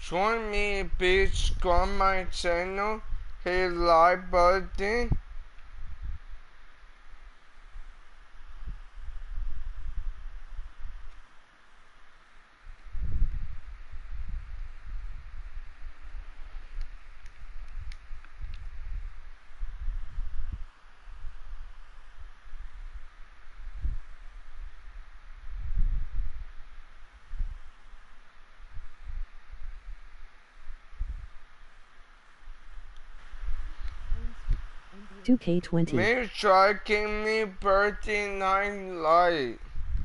Join me, bitch, on my channel, hit like button. $2K20. Make sure give me birthday night light.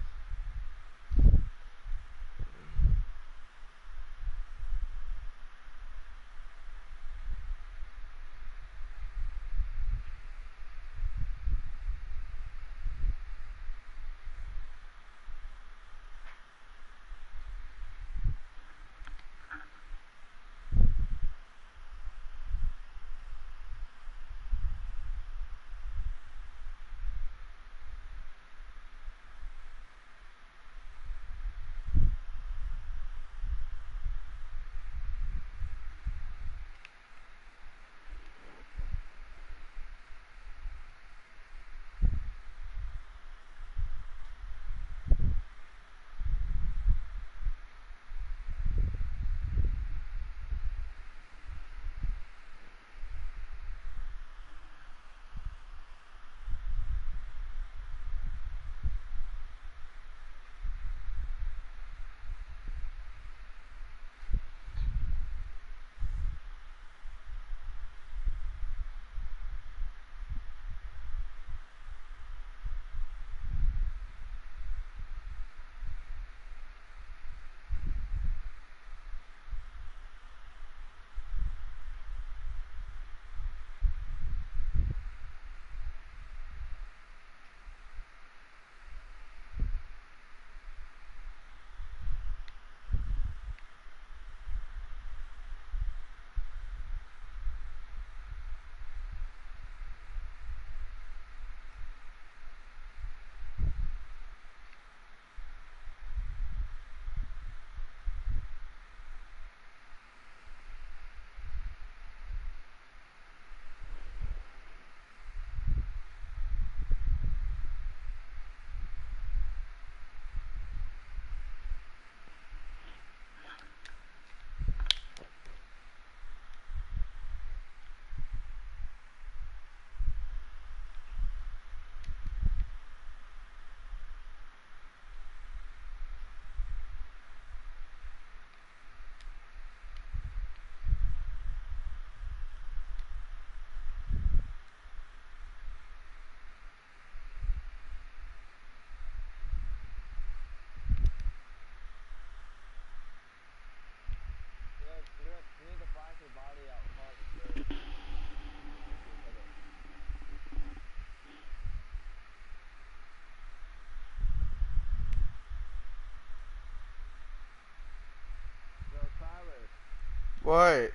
What?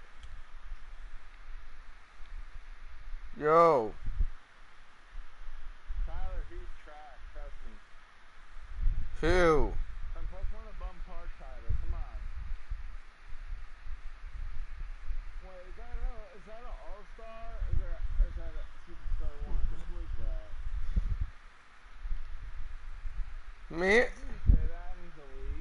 Yo. Tyler, he's trash, trust me. Who? I'm plus one to bum park, Tyler, come on. Wait, is that an all-star? Or is that a superstar one? Who is that? Me? Say that and he's elite.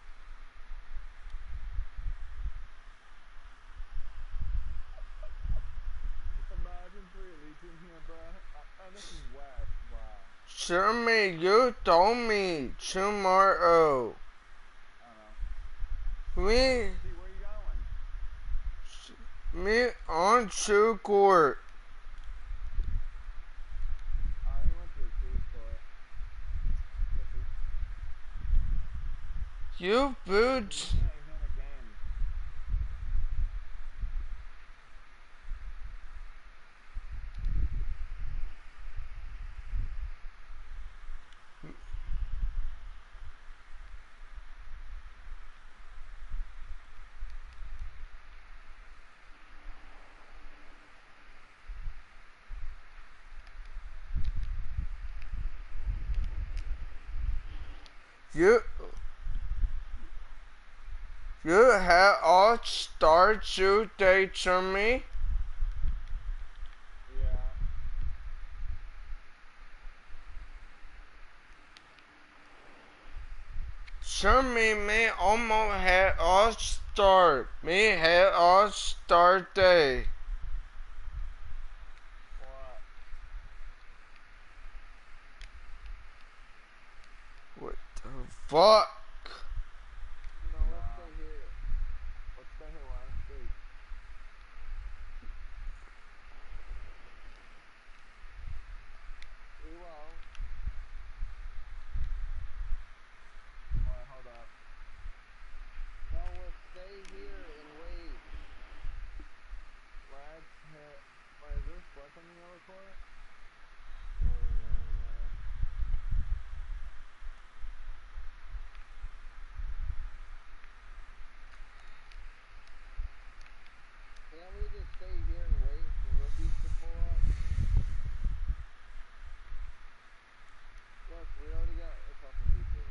Imagine 3 elites in here, bruh. And this is West, wow. Show me, you told me tomorrow. I don't know. Me? See, where you going? Me on shoe court. Oh, he went to the shoe court. You boots. Yeah, he's in a game. You. You had all start today to me. Yeah. To me almost had all start. Me had all start day. What? What the fuck? No, let's stay here. Let's stay here while I speak. Elo. Alright, hold up. No, let's stay here and wait. Let's hit. Wait, is there sweats on the yellow court? Can't we just stay here and wait for rookies to pull up? Look, we already got a couple people.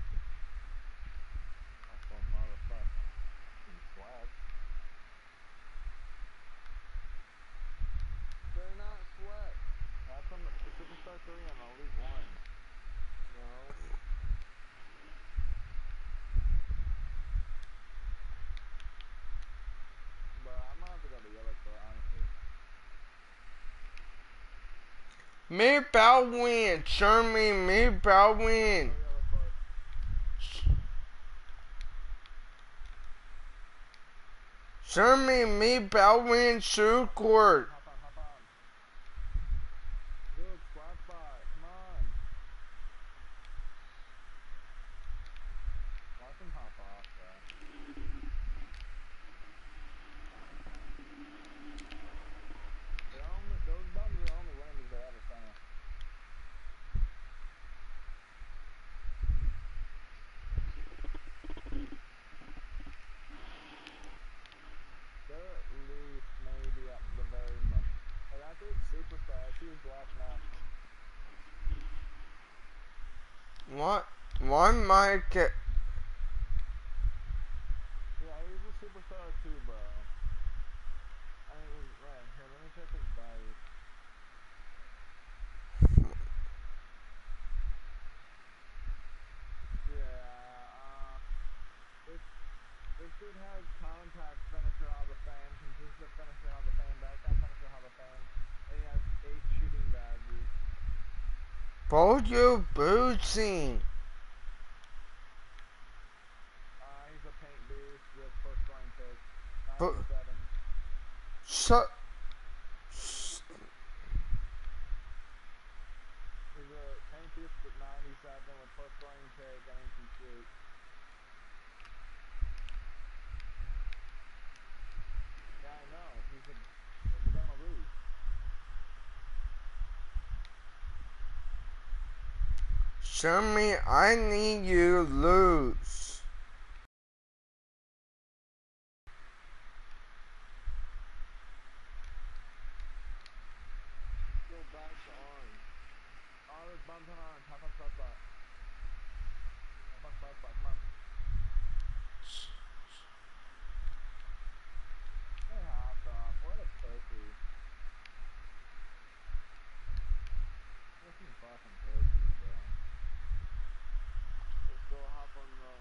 Oh, motherfucker. Sweats. They're not sweats. That's on the Superstar 3 and Elite 1. No. Bro, I'm gonna have to go to yellow court, honestly. Me about win. Me about win. Go yellow court. Me about win shoot court. Hop on. Dude, squad spot. Come on. Watch him hop off, bro. Those bums are only winning because they have a center. They're at least maybe at the very most. Hey, that dude's Superstar. I see his black now. What? One might get. Yeah, he's a Superstar too, bro. I mean, right here, let me check his body. Yeah, this dude has contact finisher Hall of Fame, consistent finisher Hall of Fame, backhand finisher Hall of Fame, and he has 8 shooting badges. Both you boosting. He's a paint beast with plus scoring pick, But 97. shut. He's a paint beast with 97 with plus scoring pick, and he can shoot. Yeah, I know. We're gonna lose. Me, I need you to lose. Go back to orange. Oh, there's bums on orange. Hop on squad spot. Hop on squad spot. Come on. They hopped off. What a pussy. What some fucking pussies, bro. Let's go hop on the.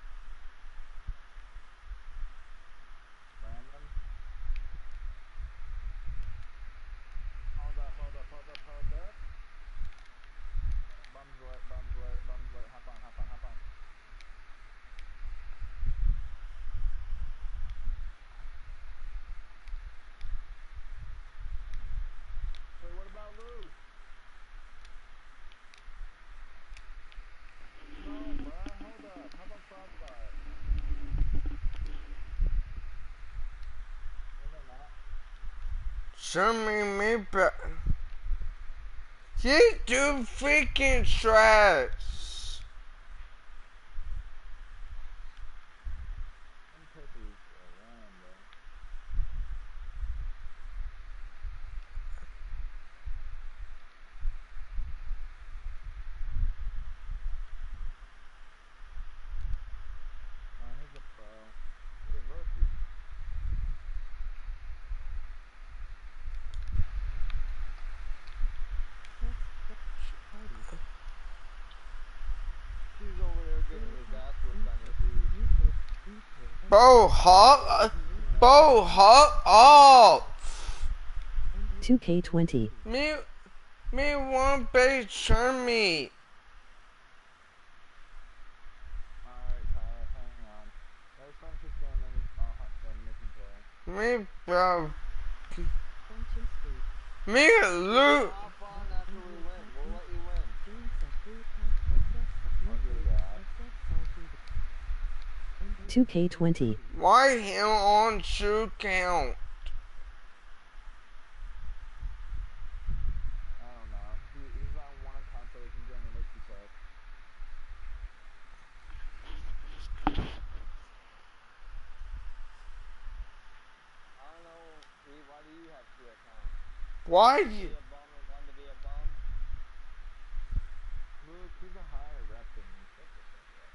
Random. Hold up. Bums alert. Hop on. Wait, what about Lou? No, bruh. Hold up. Hop on squad spot. No, they're not. Me back. You do freaking trash. Them pussies are lame, bro. Oh, he's a pro. Bro, hop. Bro, hop off. 2K20. Me want base turn me. Alright, Tyler, hang on. Let's finish this game, then we can play. Me, bro. Function state. Me You loot. can hop on after we win. We'll let you win. I'll do that. 2K20. Why him on shoe count? I don't know. He's on one account, so he can join the Nixie chat. I don't know, Pete, why do you have 2 accounts? Why? One to be a bum and one to be a bum? Luke, he's a higher rep than me. Shut the fuck up.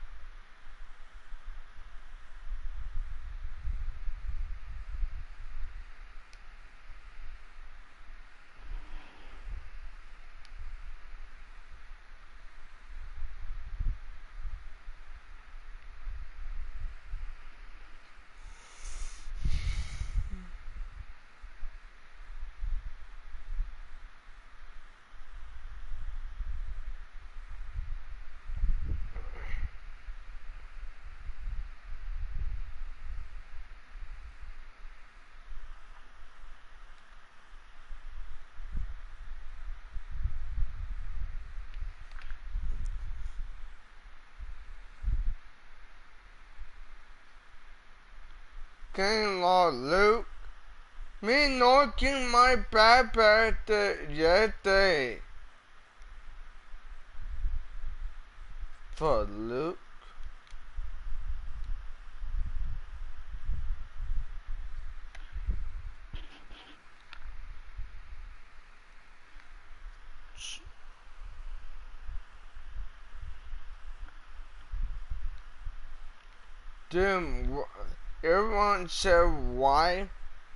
Game law, Luke. Me knocking my backpack yesterday. For Luke. Dude, everyone said why?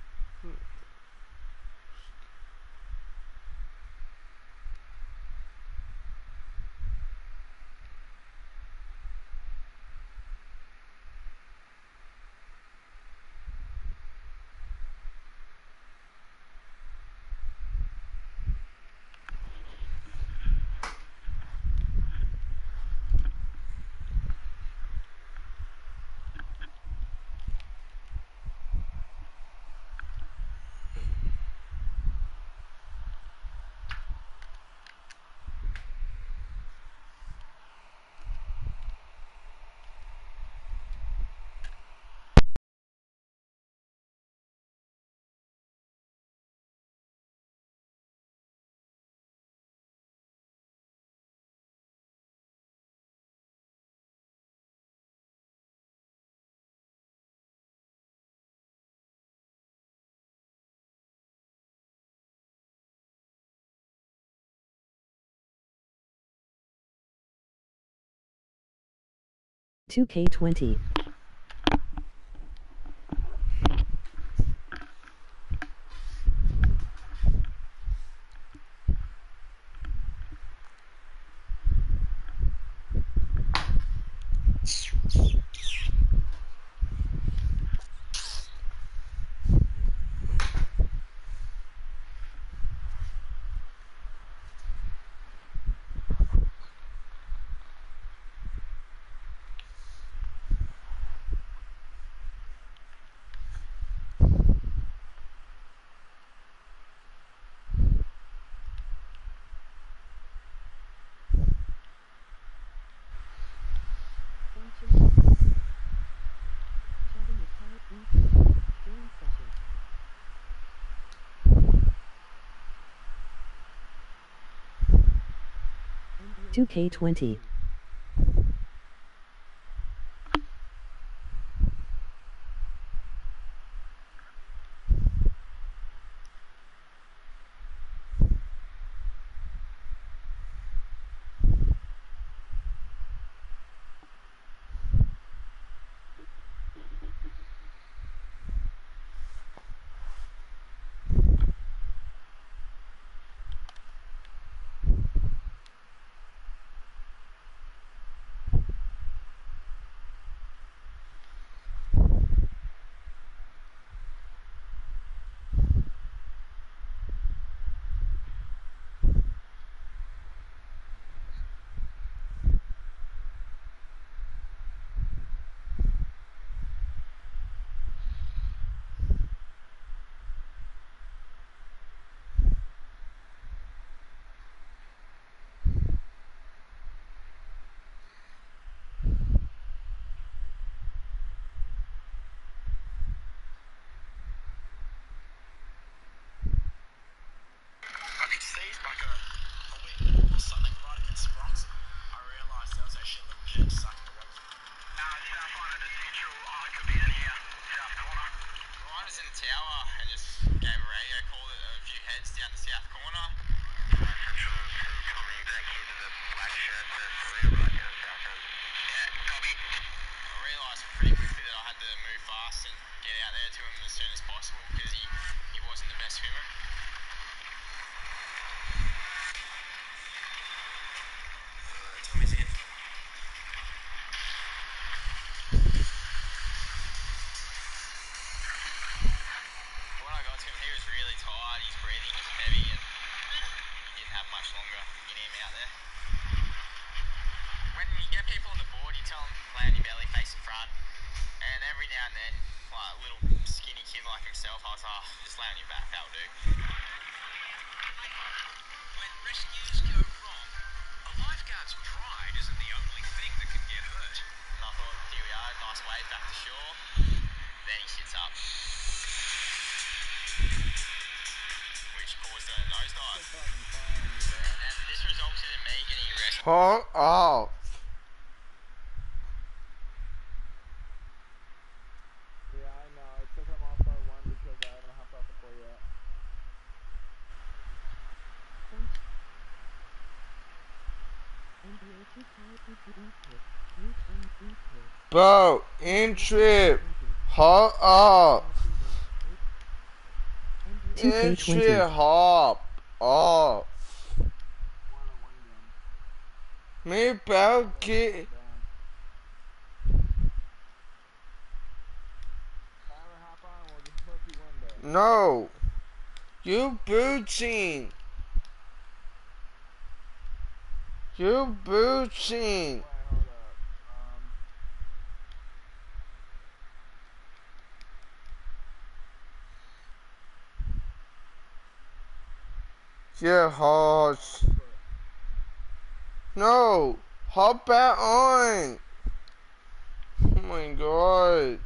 Two K20. Two K20. as possible because he wasn't the best swimmer. Tommy's in. When I got to him, he was really tired, his breathing was heavy, and he didn't have much longer in him out there. When you get people on the board, you tell them lay on your belly, facing front, and every now and then, like a little skinny kid like himself, I was like, oh, just lay on your back, that'll do. When rescues go wrong, a lifeguard's pride isn't the only thing that can get hurt. And I thought, here we are, nice wave back to shore. Then he sits up, which caused a nosedive. And this resulted in me getting arrested. Hold off. Yeah, I know. I took him off by one because I haven't hopped off the floor yet. NBA 2K input. Return input. Bro, in trip. Hold up. 2K20. In trip, hop off. 1-on-1 game. Me about get. Tyler, hop on. We'll just hope you win there. No. You booting. You booting. Wait, hold up. Yeah, horse. No. Hop back on. Oh my god.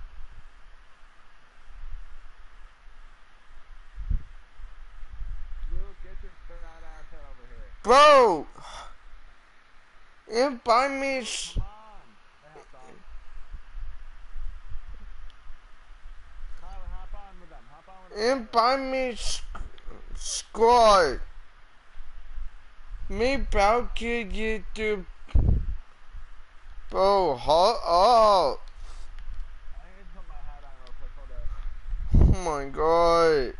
Luke, get your fat ass head over here. Bro. Invite me. Come on. They hopped on. Tyler, hop on with them. Hop on with them. Invite me. Squad. Me about get you to. Bro, hold up. I need to put my hat on real quick. Hold up. Oh my god.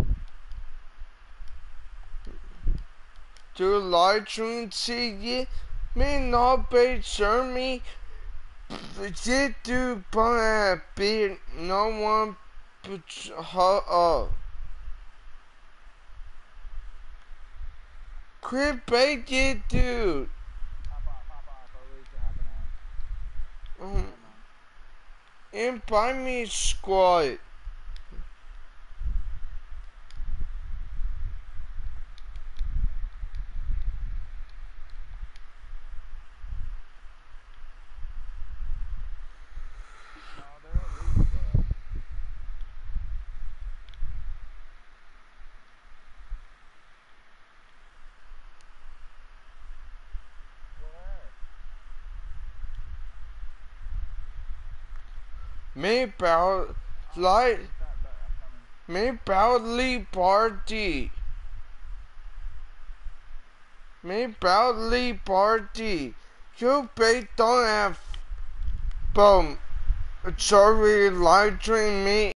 Do live stream see you? Me not be sure me. Did do but be no one but hold up. Quit bait you dude. Hop off. Or at least you hop on. Come on. Invite me squad. No, they're at least, Me about like I'm coming. me proudly party. Me proudly party. You bait don't have. Boom. Sorry, live stream me.